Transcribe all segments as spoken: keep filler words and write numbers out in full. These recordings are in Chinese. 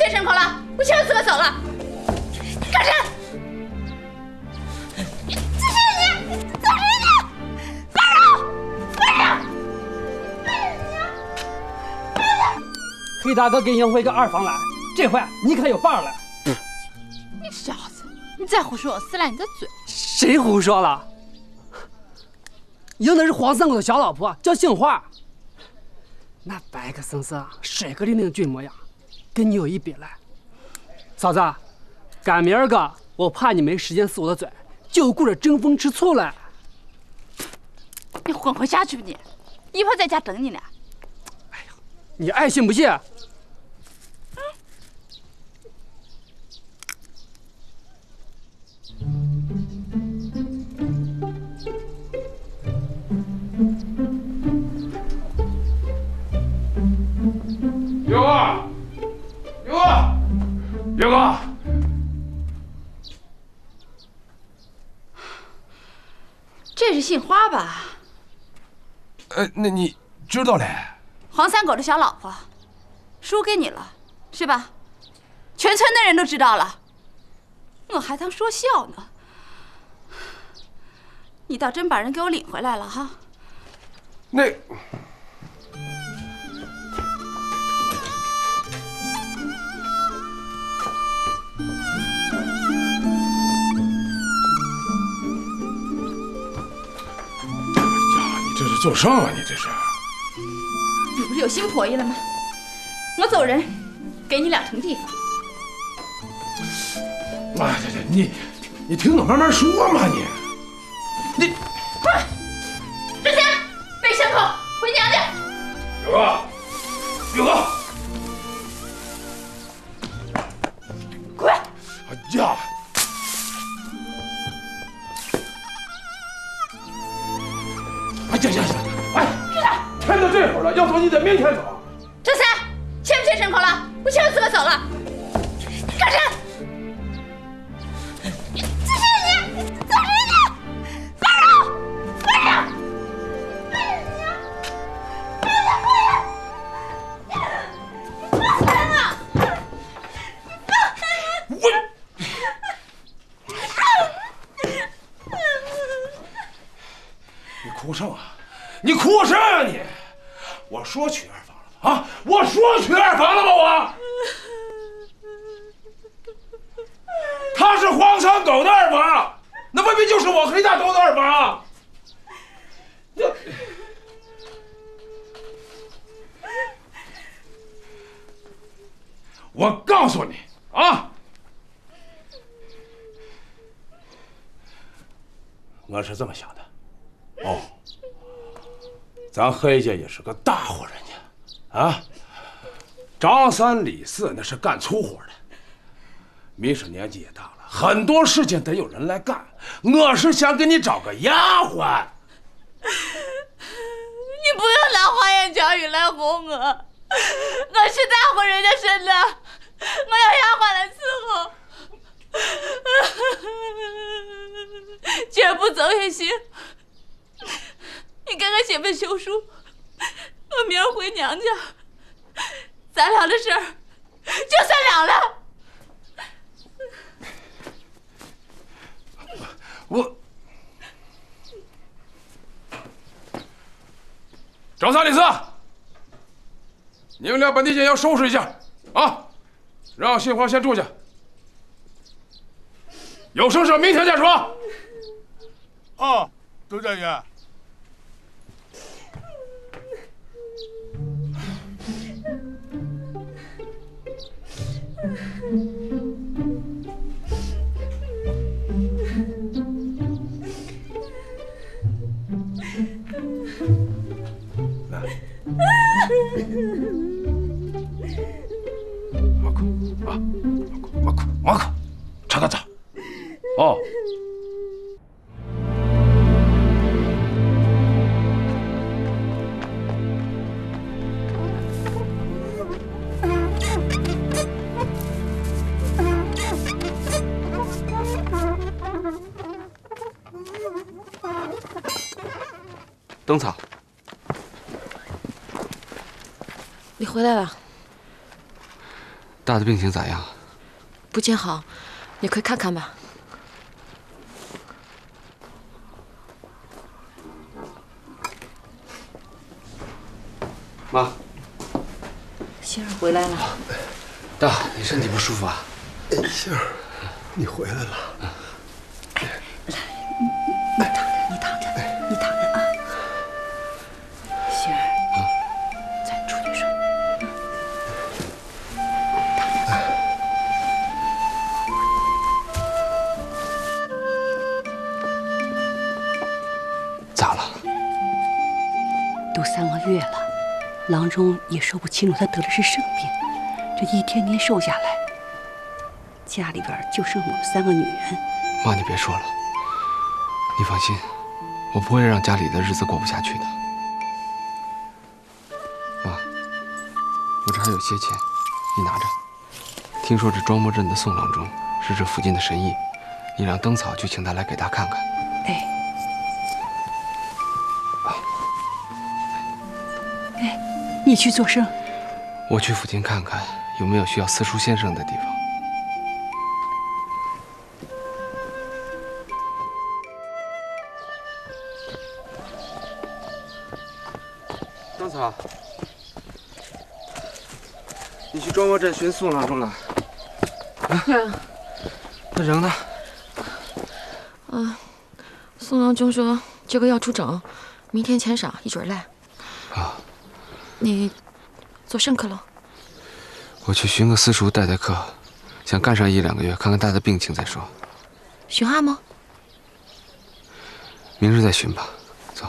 缺牲口了，我全有资格走了。干什？你这是你干什么？放手！放手！ 黑大哥给你要回个二房来，这回你可有伴了。 你小子，你再胡说，我撕烂你的嘴！ 谁胡说了？赢的是黄三狗的小老婆，叫杏花。那白个生生、帅个灵灵俊模样，跟你有一比来。嫂子，赶明儿个我怕你没时间撕我的嘴，就顾着争风吃醋了。 你混回家去吧你！姨婆在家等你呢。 哎呀，你爱信不信？ 岳哥，岳哥，岳哥， 这是杏花吧？ 呃，那你知道嘞？ 黄三狗的小老婆，输给你了，是吧？全村的人都知道了，我还当说笑呢。你倒真把人给我领回来了哈！ 那。这是做啥啊？你这是？ 你不是有新婆姨了吗？我走人，给你两成地方。 啊，这这你你听我慢慢说嘛，你你滚！这些背牲口回娘家。 岳哥，岳哥， 滚！ 哎呀！哎呀呀呀！哎， 知道。 天都这会儿了，要走你得明天走。 这厮缺不缺牲口了？我全有资格走了。干什？你这是你干什么？放手！放手！哎呀！哎呀！你放开我！你放开我！ 我。你哭什么？你哭啥呀你？我说娶二房了吗？啊，我说娶二房了吗？我。他是黄三狗的二房，那未必就是我黑大狗的二房。我告诉你啊，我是这么想的。哦，咱黑家也是个大户人家，啊，张三李四那是干粗活的。民生年纪也大了，很多事情得有人来干。我是想给你找个丫鬟。 你不要拿花言巧语来哄我，我是大户人家生的，我要丫鬟来伺候，绝不走也行。你给我写份休书，我明儿回娘家，咱俩的事儿就算了了。 我张三李四，你们俩把那间要收拾一下啊，让杏花先住下，有声事明天再说。 哦，周大爷。 马哭啊，马哭，马哭，马哭，查查查。哦。 灯草， 你回来了。 大的病情咋样？ 不见好，你快看看吧。 妈， 星儿回来了。 大，你身体不舒服啊？ 星儿，你回来了。 来，你躺着，你躺着，你躺着啊。星儿，咱出去说。 咋了？ 都三个月了，郎中也说不清楚他得的是什么病，这一天天瘦下来，家里边就剩我们三个女人。 妈，你别说了，你放心，我不会让家里的日子过不下去的。妈，我这还有些钱，你拿着。听说这庄磨镇的宋郎中是这附近的神医，你让灯草去请他来给他看看。 哎。你去做甚？ 我去附近看看有没有需要私塾先生的地方。灯草，你去庄磨镇寻宋郎中了？啊？那人呢？ 啊，宋郎中说这个要出诊，明天前晌一准来。 啊。 你做甚课了？ 我去寻个私塾代代课，想干上一两个月，看看大的病情再说。 寻案吗？ 明日再寻吧。走。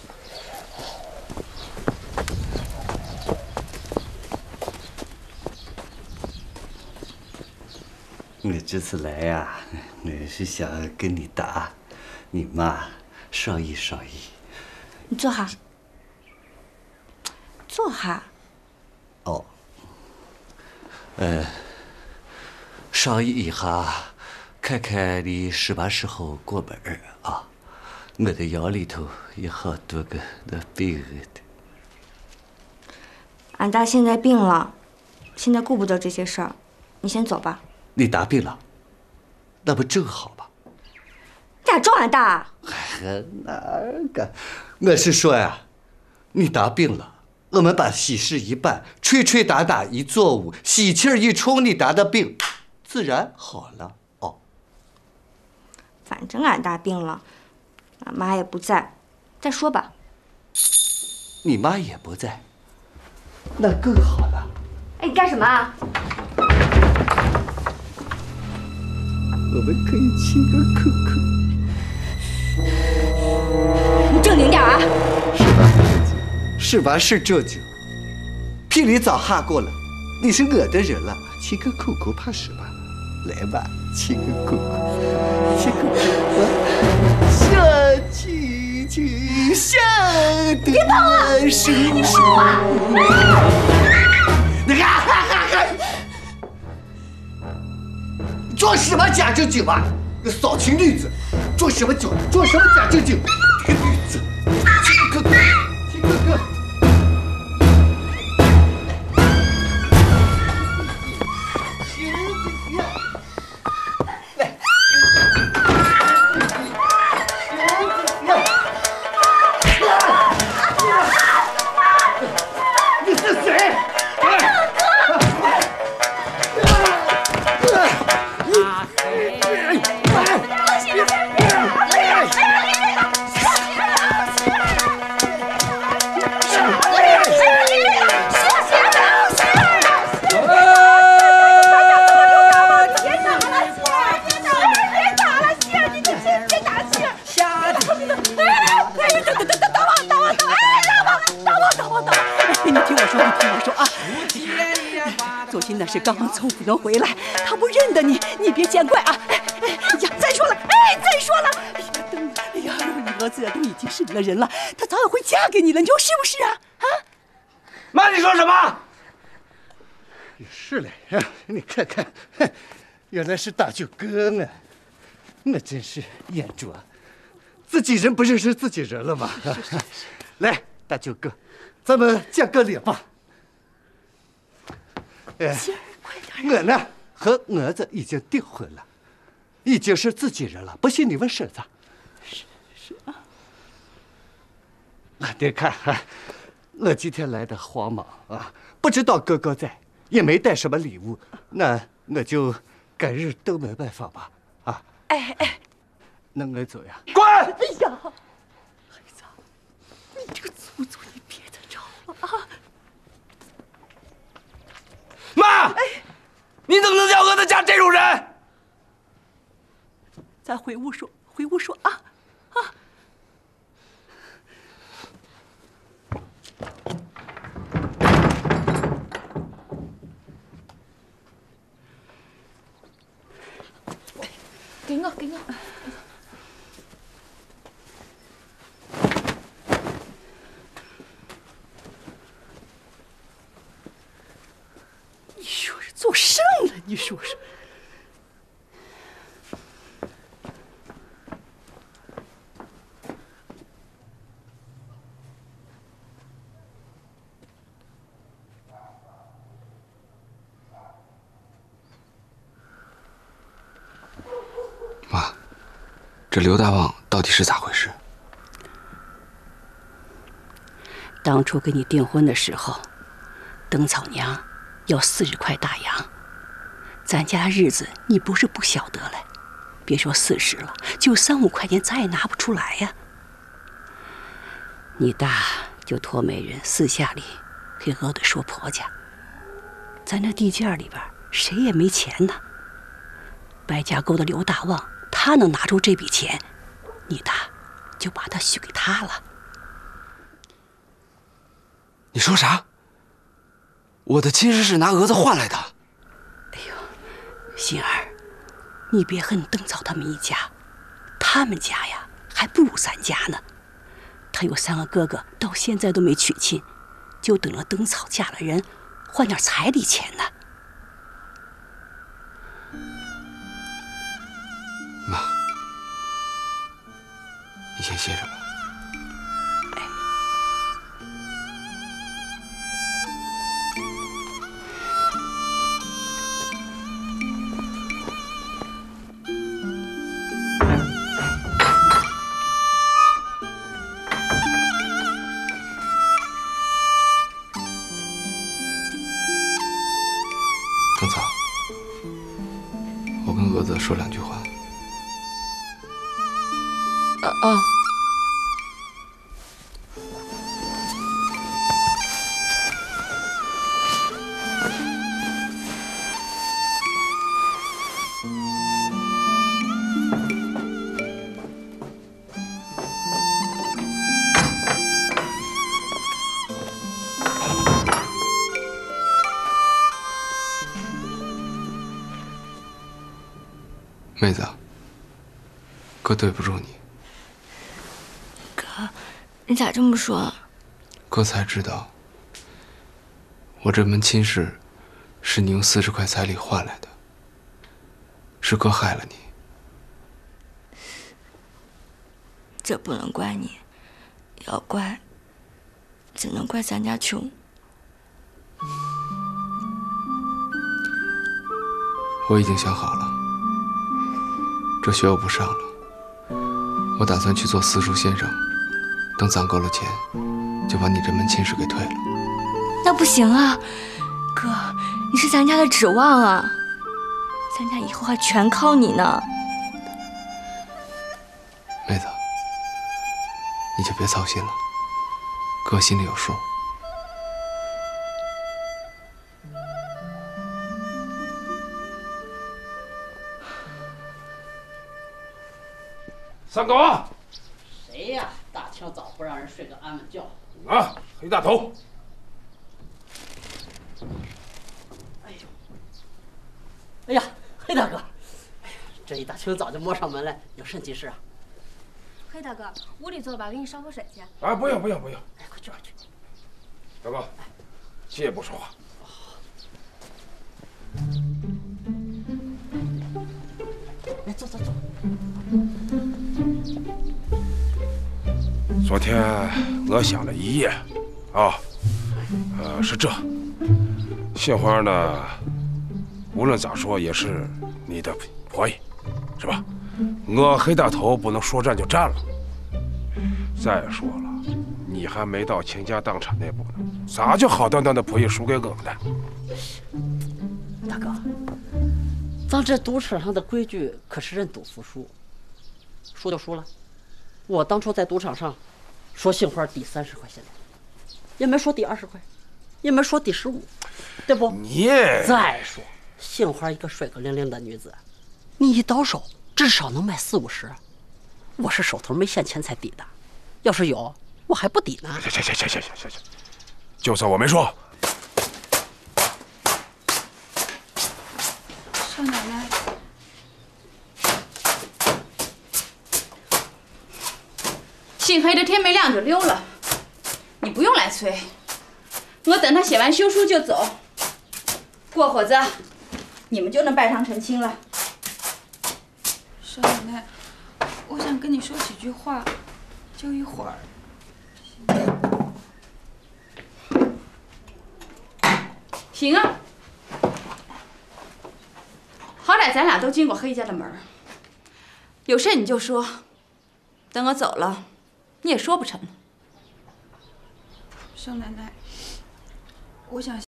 我这次来呀、啊，我是想跟你打你妈商议商议。 你坐下。坐下。 哦。呃，商议一下，看看你什么时候过门儿啊？我的窑里头有好多个那病的。 俺大现在病了，现在顾不得这些事儿，你先走吧。 你大病了，那不正好吗？ 你咋撞俺大？ 哎，哪个？我是说呀，你大病了。我们把喜事一办，吹吹打打一作五，喜气儿一冲，你得的病自然好了。哦， 反正俺大病了，俺妈也不在，再说吧。 你妈也不在，那更好了。 哎，你干什么啊？ 我们可以亲个口口。 你正经点啊！ 是吧，正经？是吧？是正经。聘礼早下过了，你是我的人了，亲个口口怕什么？来吧，亲个口口，亲个口口。小亲亲，小的别碰我！你碰我！ 你看，装什么假正经吧？那骚情女子，装什么假？装什么假正经？这个女子，亲个口口，亲个口口。 是刚刚从府中回来，他不认得你，你别见怪啊！哎哎呀，再说了，哎，再说了，哎呀，灯，哎呀，你儿子都已经是你的人了，他早晚会嫁给你了，你说是不是啊？啊！ 妈，你说什么？ 是嘞，你看看，原来是大舅哥呢，那真是眼拙，自己人不认识自己人了吧？来，大舅哥，咱们见个礼吧。 心儿，快点。 我呢和儿子已经订婚了，已经是自己人了。不信你问婶子。 是是啊。 你看，我今天来的慌忙啊，不知道哥哥在，也没带什么礼物，那我就改日登门拜访吧。啊， 哎哎， 那我走呀。 滚！ 哎呀，孩子，你这个祖宗，你别再吵了啊！ 妈，哎，你怎么能叫我的家这种人？ 咱回屋说，回屋说啊啊！ 给我，给我。 你说是做甚了？你说是？ 妈，这刘大旺到底是咋回事？ 当初给你订婚的时候，灯草娘要四十块大洋，咱家日子你不是不晓得嘞，别说四十了，就三五块钱咱也拿不出来呀。你大就托媒人私下里给额的说婆家，咱这地界里边谁也没钱呢。白家沟的刘大旺，他能拿出这笔钱，你大就把他许给他了。 你说啥？我的亲事是拿蛾子换来的。 哎呦，心儿，你别恨邓草他们一家，他们家呀还不如咱家呢。他有三个哥哥，到现在都没娶亲，就等着邓草嫁了人，换点彩礼钱呢。 妈，你先歇着吧。邓草，我跟蛾子说两句话。 啊啊！ 妹子，哥对不住你。 哥，你咋这么说？ 哥才知道，我这门亲事是你用四十块彩礼换来的，是哥害了你。 这不能怪你，要怪，只能怪咱家穷。 我已经想好了，这学我不上了，我打算去做私塾先生，等攒够了钱，就把你这门亲事给退了。 那不行啊，哥，你是咱家的指望啊，咱家以后还全靠你呢。 妹子，你就别操心了，哥心里有数。 三狗， 谁呀？大清早不让人睡个安稳觉。 啊，黑大头。 哎呦，哎呀，黑大哥，哎呀，这一大清早就摸上门来，有甚急事啊？ 黑大哥，屋里坐吧，给你烧口水去。 啊，不用不用不用。 哎，快去快去。 大哥，借不说话。 来，坐坐坐。 昨天我想了一夜，啊，呃，是这，杏花呢， 无论咋说也是你的婆姨，是吧？我黑大头不能说占就占了。再说了，你还没到倾家荡产那步呢，咋就好端端的婆姨输给我们呢？ 大哥，咱这赌场上的规矩可是认赌服输，输就输了。我当初在赌场上说杏花抵三十块钱，也没说抵二十块，也没说抵十五，对不？ 你再说杏花一个帅哥伶仃的女子，你一到手至少能卖四五十，我是手头没现钱才抵的，要是有我还不抵呢。 行行行行行行行，就算我没说。 少奶奶，姓黑的天没亮就溜了，你不用来催，我等他写完休书就走，过会子你们就能拜堂成亲了。 少奶奶，我想跟你说几句话，就一会儿。 行啊，好歹咱俩都进过黑家的门，有事你就说，等我走了，你也说不成了。 少奶奶，我想。